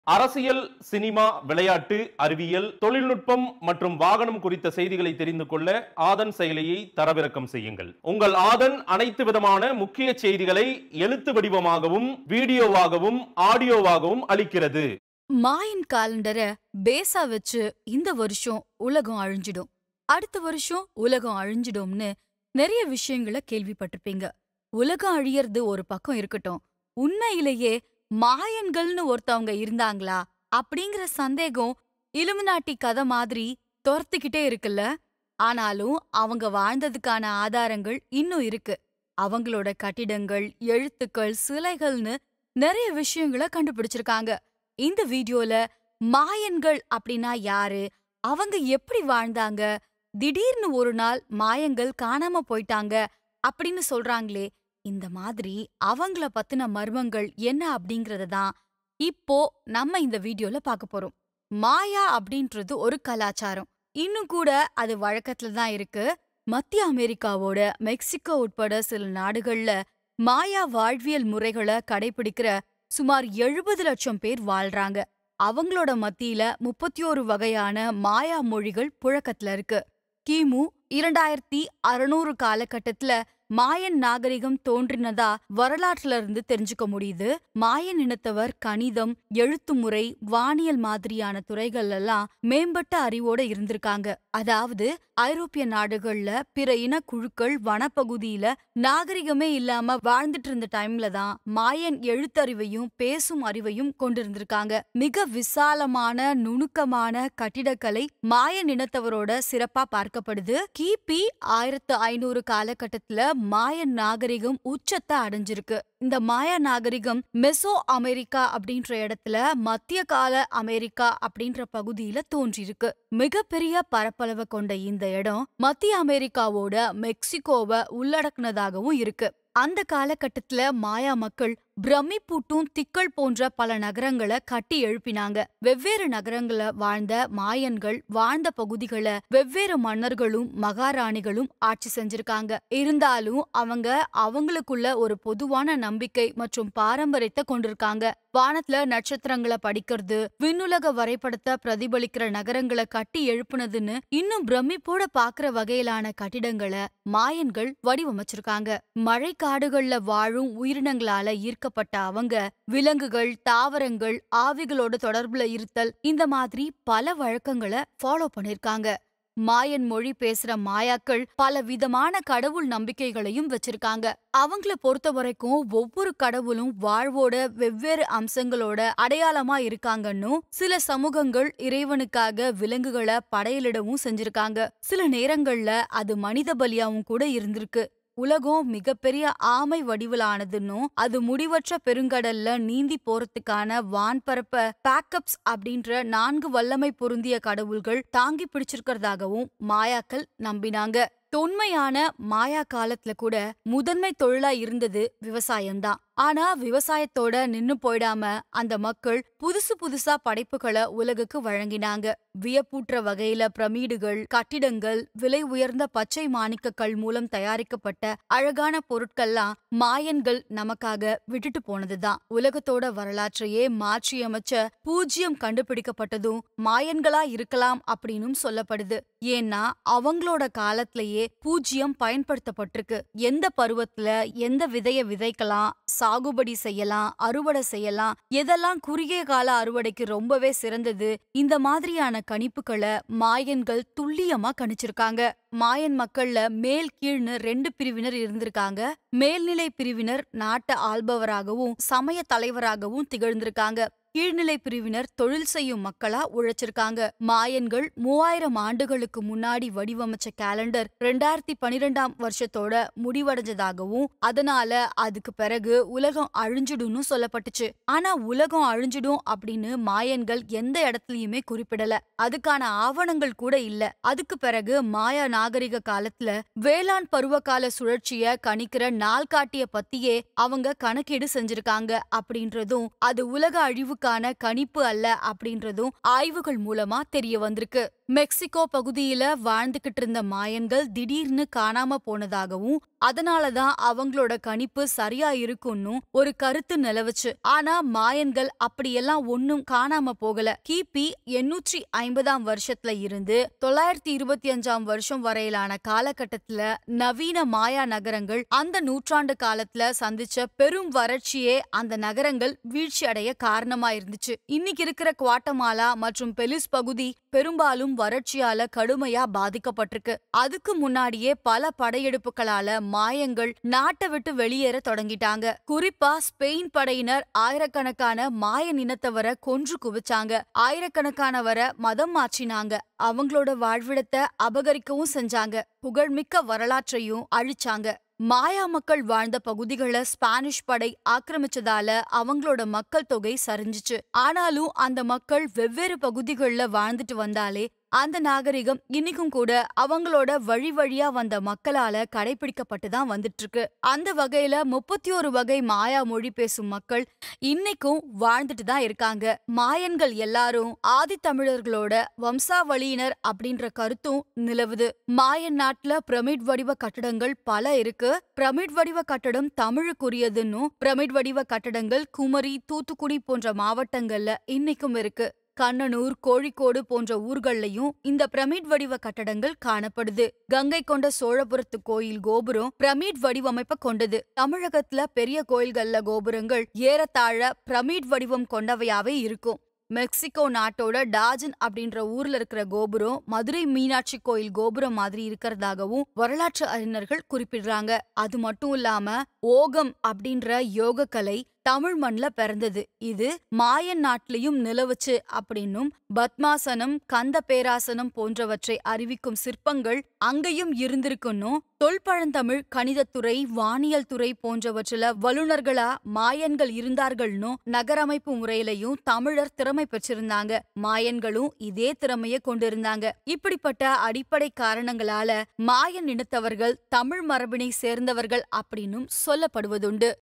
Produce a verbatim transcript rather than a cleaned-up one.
அரசியல், சினிமா, விளையாட்டு, அறிவியல், தொழில்நுட்பம் மற்றும் வாகனம் குறித்த செய்திகளை தெரிந்து கொள்ள ஆதன் செயலியை தரவிறக்கம் செய்யுங்கள். உங்கள் ஆதன் அனைத்து விதமான முக்கிய செய்திகளை எழுத்து வடிவமாகவும் வீடியோவாகவும் ஆடியோவாகவும் அளிக்கிறது. மாயன் காலண்டரை பேஸா வச்சு இந்த வருஷம் உலகம் அழிஞ்சிடும், அடுத்த வருஷம் உலகம் அழிஞ்சிடும்னு நிறைய விஷயங்களை கேள்விப்பட்டிருப்பீங்க. உலகம் அழியறது ஒரு பக்கம் இருக்கட்டும், உண்மையிலேயே மாயன்கள்னு ஒருத்தவங்க இருந்தாங்களா அப்படிங்கிற சந்தேகம் இலுமினாட்டி கதை மாதிரி துரத்துக்கிட்டே இருக்குல்ல. ஆனாலும் அவங்க வாழ்ந்ததுக்கான ஆதாரங்கள் இன்னும் இருக்கு. அவங்களோட கட்டிடங்கள், எழுத்துக்கள், சிலைகள்னு நிறைய விஷயங்களை கண்டுபிடிச்சிருக்காங்க. இந்த வீடியோல மாயன்கள் அப்படின்னா யாரு, அவங்க எப்படி வாழ்ந்தாங்க, திடீர்னு ஒரு நாள் மாயங்கள் காணாம போயிட்டாங்க அப்படின்னு சொல்றாங்களே, இந்த மாதிரி அவங்கள பத்தின மர்மங்கள் என்ன அப்படிங்கறத தான் இப்போ நம்ம இந்த வீடியோல பார்க்க போறோம். மாயா அப்படின்றது ஒரு கலாச்சாரம், இன்னும் கூட அது வழக்கத்துல தான் இருக்கு. மத்திய அமெரிக்காவோட மெக்சிகோ உட்பட சில நாடுகள்ல மாயா வாழ்வியல் முறைகளை கடைபிடிக்கிற சுமார் எழுபது லட்சம் பேர் வாழ்றாங்க. அவங்களோட மத்தியில முப்பத்தி ஒரு வகையான மாயா மொழிகள் புழக்கத்துல இருக்கு. கிமு இரண்டாயிரத்தி அறுநூறு காலகட்டத்துல மாயன் நாகரிகம் தோன்றினதா வரலாற்றுல இருந்து தெரிஞ்சுக்க முடியுது. மாயன் இனத்தவர் கணிதம், எழுத்துமுறை, வானியல் மாதிரியான துறைகள் எல்லாம் மேம்பட்ட அறிவோட இருந்திருக்காங்க. அதாவது ஐரோப்பிய நாடுகள்ல பிற இனக்குழுக்கள் வனப்பகுதியில நாகரிகமே இல்லாம வாழ்ந்துட்டு இருந்த டைம்ல தான் மாயன் எழுத்தறிவையும் பேசும் அறிவையும் கொண்டிருந்திருக்காங்க. மிக விசாலமான நுணுக்கமான கட்டிடக்கலை மாயன் இனத்தவரோட சிறப்பா பார்க்கப்படுது. கிபி ஆயிரத்து ஐநூறு காலகட்டத்துல மாயன் நாகரிகம் உச்சத்தை அடைஞ்சிருக்கு. இந்த மாயா நாகரிகம் மெசோ அமெரிக்கா அப்படின்ற இடத்துல மத்திய கால அமெரிக்கா அப்படின்ற பகுதியில தோன்றிருக்கு. மிகப்பெரிய பரப்பளவை கொண்ட இந்த இடம் மத்திய அமெரிக்காவோட மெக்சிகோவை உள்ளடக்குனதாகவும் இருக்கு. அந்த காலகட்டத்துல மாயா மக்கள் பிரமிப்பூட்டும் திக்கள் போன்ற பல நகரங்களை கட்டி எழுப்பினாங்க. வெவ்வேறு நகரங்கள வாழ்ந்த மாயன்கள் வாழ்ந்த பகுதிகளை வெவ்வேறு மன்னர்களும் மகாராணிகளும் ஆட்சி செஞ்சிருக்காங்க. இருந்தாலும் அவங்க அவங்களுக்குள்ள ஒரு பொதுவான நம்பிக்கை மற்றும் பாரம்பரியத்தை கொண்டிருக்காங்க. வானத்துல நட்சத்திரங்களை படிக்கிறது, விண்ணுலக வரைபடத்தை பிரதிபலிக்கிற நகரங்களை கட்டி எழுப்புனதுன்னு இன்னும் பிரமிப்போட பாக்குற வகையிலான கட்டிடங்களை மாயன்கள் வடிவமைச்சிருக்காங்க. மழை காடுகள்ல வாழும் உயிரினங்களால ஈர்க்கப்பட்ட அவங்க விலங்குகள், தாவரங்கள், ஆவிகளோட தொடர்புல இருத்தல், இந்த மாதிரி பல வழக்கங்களை ஃபாலோ பண்ணிருக்காங்க. மாயன் மொழி பேசுற மாயாக்கள் பல விதமான கடவுள் நம்பிக்கைகளையும் வச்சிருக்காங்க. அவங்கள பொறுத்த வரைக்கும் ஒவ்வொரு கடவுளும் வாழ்வோட வெவ்வேறு அம்சங்களோட அடையாளமா இருக்காங்கன்னு சில சமூகங்கள் இறைவனுக்காக விலங்குகளை படையலிடவும் செஞ்சிருக்காங்க. சில நேரங்கள்ல அது மனித பலியாவும் கூட இருந்திருக்கு. உலகம் மிகப்பெரிய ஆமை வடிவிலானதுன்னும் அது முடிவற்ற பெருங்கடல்ல நீந்தி போறதுக்கான வான்பரப்ப பேக்கப்ஸ் அப்படின்ற நான்கு வல்லமை பொருந்திய கடவுள்கள் தாங்கி பிடிச்சிருக்கிறதாகவும் மாயாக்கள் நம்பினாங்க. தொன்மையான மாயா காலத்துல கூட முதன்மை தொழிலா இருந்தது விவசாயம்தான். ஆனா விவசாயத்தோட நின்னு போயிடாம அந்த மக்கள் புதுசு புதுசா படைப்புகளை உலகுக்கு வழங்கினாங்க. வியப்பூற்ற வகையில பிரமிடுகள், கட்டிடங்கள், விலை உயர்ந்த பச்சை மாணிக்கங்கள் மூலம் தயாரிக்கப்பட்ட அழகான பொருட்கள்லாம் மாயன்கள் நமக்காக விட்டுட்டு போனதுதான். உலகத்தோட வரலாற்றையே மாற்றியமைச்ச பூஜ்யம் கண்டுபிடிக்கப்பட்டதும் மாயன்களா இருக்கலாம் அப்படின்னும் சொல்லப்படுது. ஏன்னா அவங்களோட காலத்திலேயே பூஜ்யம் பயன்படுத்தப்பட்டிருக்கு. எந்த பருவத்துல எந்த விதைய விதைக்கலாம், சாகுபடி செய்யலாம், அறுவடை செய்யலாம், எதெல்லாம் குறுகிய கால அறுவடைக்கு ரொம்பவே சிறந்தது, இந்த மாதிரியான கணிப்புகளை மாயன்கள் துல்லியமா கணிச்சிருக்காங்க. மாயன் மக்கள்ல மேல் கீழ்னு ரெண்டு பிரிவினர் இருந்திருக்காங்க. மேல்நிலை பிரிவினர் நாட்டை ஆள்பவராகவும் சமய தலைவராகவும் திகழ்ந்திருக்காங்க. கீழ்நிலை பிரிவினர் தொழில் செய்யும் மக்களா உழைச்சிருக்காங்க. மாயன்கள் மூவாயிரம் ஆண்டுகளுக்கு முன்னாடி வடிவமைச்ச கேலண்டர் ரெண்டாயிரத்தி பனிரெண்டாம் வருஷத்தோட முடிவடைஞ்சதாகவும் அதனால அதுக்கு பிறகு உலகம் அழிஞ்சிடும்னு சொல்லப்பட்டுச்சு. ஆனா உலகம் அழிஞ்சிடும் அப்படின்னு மாயன்கள் எந்த இடத்துலயுமே குறிப்பிடல. அதுக்கான ஆவணங்கள் கூட இல்ல. அதுக்கு பிறகு மாயா நாகரிக காலத்துல வேளாண் பருவகால சுழற்சிய கணிக்கிற நாள்காட்டிய பத்தியே அவங்க கணக்கீடு செஞ்சிருக்காங்க அப்படின்றதும் அது உலக அழிவு கணிப்பு அல்ல அப்படின்றதும் ஆய்வுகள் மூலமா தெரிய வந்திருக்கு. மெக்சிகோ பகுதியில வாழ்ந்துகிட்டு இருந்த மாயன்கள் திடீர்னு காணாம போனதாகவும் அதனாலதான் அவங்களோட கணிப்பு சரியா இருக்கும்னு ஒரு கருத்து நிலவுச்சு. ஆனா மாயன்கள் அப்படியெல்லாம் ஒன்னும் காணாம போகல. கிபி எண்ணூற்றி ஐம்பதாம் வருஷத்துல இருந்து தொள்ளாயிரத்தி இருபத்தி அஞ்சாம் வருஷம் வரையிலான காலகட்டத்துல நவீன மாயா நகரங்கள் அந்த நூற்றாண்டு காலத்துல சந்திச்ச பெரும் வறட்சியே அந்த நகரங்கள் வீழ்ச்சி அடைய காரணமா இருந்துச்சு. இன்னைக்கு இருக்கிற குவாட்டமாலா மற்றும் பெலிஸ் பகுதி பெரும்பாலும் வறட்சியால கடுமையா பாதிக்கப்பட்டிருக்கு. அதுக்கு முன்னாடியே பல படையெடுப்புகளால மாயங்கள் நாட்டை விட்டு வெளியேற தொடங்கிட்டாங்க. குறிப்பா ஸ்பெயின் படையினர் ஆயிரக்கணக்கான மாயன் இனத்தவரை கொன்று குவிச்சாங்க. ஆயிரக்கணக்கானவரை மதம் மாற்றினாங்க. அவங்களோட வாழ்விடத்தை அபகரிக்கவும் செஞ்சாங்க. புகழ்மிக்க வரலாற்றையும் அழிச்சாங்க. மாயா மக்கள் வாழ்ந்த பகுதிகளை ஸ்பானிஷ் படை ஆக்கிரமிச்சதால அவங்களோட மக்கள் தொகை சரிஞ்சிச்சு. ஆனாலும் அந்த மக்கள் வெவ்வேறு பகுதிகள்ல வாழ்ந்துட்டு வந்தாலே அந்த நாகரிகம் இன்னைக்கும் கூட அவங்களோட வழி வழியா வந்த மக்களால கடைபிடிக்கப்பட்டுதான் வந்துட்டு இருக்கு. அந்த வகையில முப்பத்தி ஒரு வகை மாயா மொழி பேசும் மக்கள் இன்னைக்கும் வாழ்ந்துட்டு தான் இருக்காங்க. மாயன்கள் எல்லாரும் ஆதி தமிழர்களோட வம்சாவளியினர் அப்படின்ற கருத்தும் நிலவுது. மாயன் நாட்டுல பிரமிட் வடிவ கட்டடங்கள் பல இருக்கு. பிரமிட் வடிவ கட்டடம் தமிழுக்குரியதுன்னு பிரமிட் வடிவ கட்டடங்கள் குமரி, தூத்துக்குடி போன்ற மாவட்டங்கள்ல இன்னைக்கும் இருக்கு. கண்ணனூர், கோழிக்கோடு போன்ற ஊர்கள்லயும் இந்த பிரமிட் வடிவ கட்டடங்கள் காணப்படுது. கங்கை கொண்ட சோழபுரத்து கோயில் கோபுரம் பிரமிட் வடிவமைப்ப கொண்டது. தமிழகத்துல பெரிய கோயில்கள்ல கோபுரங்கள் ஏறத்தாழ பிரமிட் வடிவம் கொண்டவையாவே இருக்கும். மெக்சிகோ நாட்டோட டாஜன் அப்படின்ற ஊர்ல இருக்கிற கோபுரம் மதுரை மீனாட்சி கோயில் கோபுரம் மாதிரி இருக்கிறதாகவும் வரலாற்று அறிஞர்கள் குறிப்பிடுறாங்க. அது மட்டும் இல்லாம ஓகம் அப்படின்ற யோக கலை தமிழ் மண்ல பிறந்தது. இது மாயன் நாட்டிலையும் நிலவுச்சு அப்படின்னும் பத்மாசனம், கந்த பேராசனம் போன்றவற்றை அறிவிக்கும் சிற்பங்கள் அங்கேயும் இருந்திருக்குன்னும் தொல்பழந்தமிழ் கணிதத்துறை, வானியல் துறை போன்றவற்றில வல்லுநர்களா மாயன்கள் இருந்தார்கள்னும் நகரமைப்பு முறையிலையும் தமிழர் திறமை பெற்றிருந்தாங்க. மாயன்களும் இதே திறமைய கொண்டிருந்தாங்க. இப்படிப்பட்ட அடிப்படை காரணங்களால மாயன் இனத்தவர்கள் தமிழ் மரபினை சேர்ந்தவர்கள் அப்படின்னும் சொல்லப்படுவதுண்டு.